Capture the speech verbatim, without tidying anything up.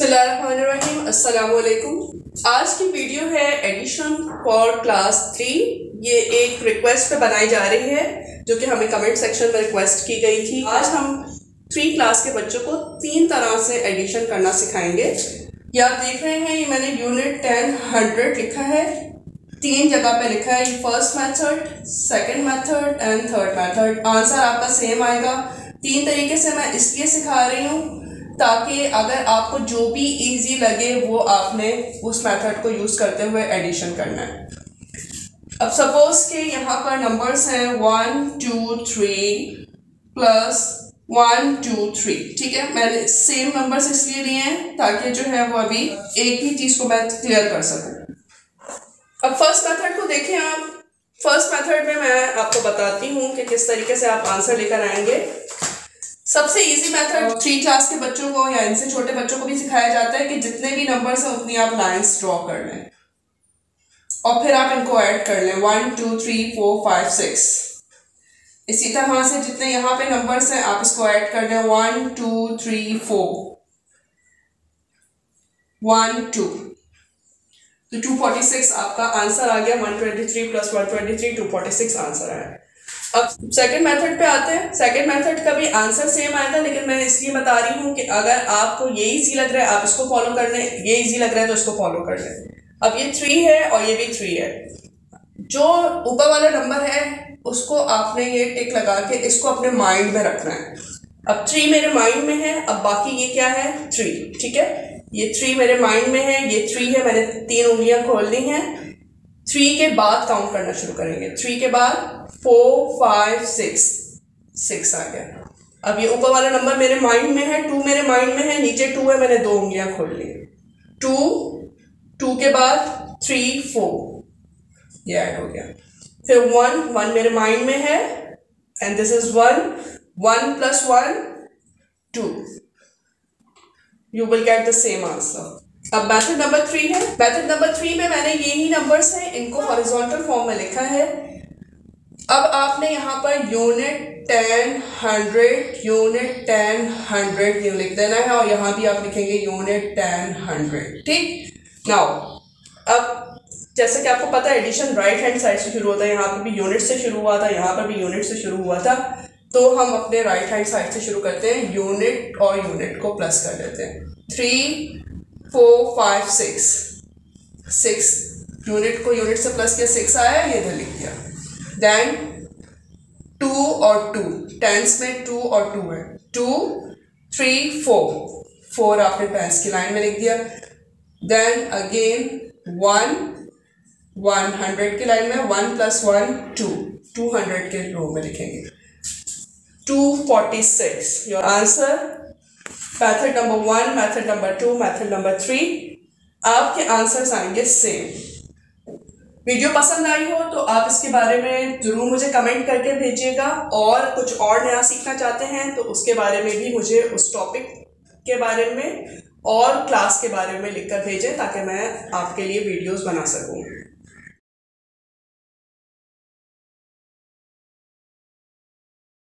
बिस्मिल्लाहिर्रहमानिर्रहीम, अस्सलामु अलैकुम। आज की वीडियो है एडिशन फॉर क्लास थ्री। ये एक रिक्वेस्ट पे बनाई जा रही है जो कि हमें कमेंट सेक्शन में रिक्वेस्ट की गई थी। आज हम थ्री क्लास के बच्चों को तीन तरह से एडिशन करना सिखाएंगे। ये आप देख रहे हैं, ये मैंने यूनिट टेन हंड्रेड लिखा है, तीन जगह पे लिखा है। First method, second method and third method. Answer आपका सेम आएगा। तीन तरीके से मैं इसलिए सिखा रही हूँ ताकि अगर आपको जो भी इजी लगे वो आपने उस मेथड को यूज़ करते हुए एडिशन करना है। अब सपोज के यहाँ पर नंबर्स हैं one two three plus one two three, ठीक है। मैंने सेम नंबर्स इसलिए लिए हैं ताकि जो है वो अभी एक ही चीज़ को मैं क्लियर कर सकूँ। अब फर्स्ट मेथड को देखें आप। फर्स्ट मेथड में मैं आपको बताती हूँ कि किस तरीके से आप आंसर लेकर आएंगे। सबसे इजी मेथड थ्री क्लास के बच्चों को या इनसे छोटे बच्चों को भी सिखाया जाता है कि जितने भी नंबर्स हैं उतनी आप लाइंस ड्रॉ कर लें और फिर आप इनको ऐड कर लें, one two three four five six. इसी तरह से जितने यहाँ पे नंबर्स हैं आप इसको ऐड कर लें, one two three four, one two, तो टू फोर्टी सिक्स आपका आंसर आ गया। One twenty three plus one twenty three two forty six answer आया। अब सेकंड मेथड पे आते हैं। सेकंड मेथड का भी आंसर सेम आएगा, लेकिन मैं इसलिए बता रही हूँ कि अगर आपको ये इजी लग रहा है आप इसको फॉलो कर लें, ये इजी लग रहा है तो इसको फॉलो कर लें। अब ये थ्री है और ये भी थ्री है। जो ऊपर वाला नंबर है उसको आपने ये टिक लगा के इसको अपने माइंड में रखना है। अब थ्री मेरे माइंड में है, अब बाकी ये क्या है, थ्री, ठीक है। ये थ्री मेरे माइंड में है, ये थ्री है, मैंने तीन उंगलियां खोल ली हैं। थ्री के बाद काउंट करना शुरू करेंगे। थ्री के बाद फोर फाइव सिक्स, सिक्स आ गया। अब ये ऊपर वाला नंबर मेरे माइंड में है, टू मेरे माइंड में है, नीचे टू है, मैंने दो उंगलियां खोल ली। टू, टू के बाद थ्री फोर, ये ऐड हो गया। फिर वन, वन मेरे माइंड में है and this is one, one plus one two, you will get the same answer. अब मेथड नंबर थ्री है। मेथड नंबर थ्री में मैंने यही नंबर्स हैं, इनको हॉरिजॉन्टल फॉर्म में लिखा है। अब आपने यहाँ पर unit ten hundred, unit ten hundred new लिख देना है और यहाँ भी आप लिखेंगे यूनिट टेन हंड्रेड, ठीक। नाउ अब जैसे कि आपको पता है एडिशन राइट हैंड साइड से शुरू होता है, यहाँ पर भी यूनिट से शुरू हुआ था, यहाँ पर भी यूनिट से शुरू हुआ था, तो हम अपने राइट हैंड साइड से शुरू करते हैं। यूनिट और यूनिट को प्लस कर देते हैं। Three four five six, six, unit को यूनिट से प्लस किया, सिक्स आया, ये इधर लिख दिया। देन टू और टू, टेंस में टू और टू है, टू थ्री फोर, फोर आपने टेंस की लाइन में लिख दिया। Then again one, one hundred की लाइन में, one plus one two, two hundred के रो में लिखेंगे। Two forty six your answer. Method number one, method number two, method number three, आपके आंसर्स आएंगे सेम। वीडियो पसंद आई हो तो आप इसके बारे में ज़रूर मुझे कमेंट करके भेजिएगा, और कुछ और नया सीखना चाहते हैं तो उसके बारे में भी मुझे उस टॉपिक के बारे में और क्लास के बारे में लिखकर भेजें ताकि मैं आपके लिए वीडियोस बना सकूं।